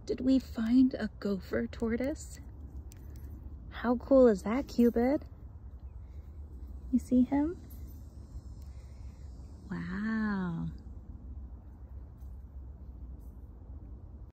Did we find a gopher tortoise? How cool is that, Cupid? You see him?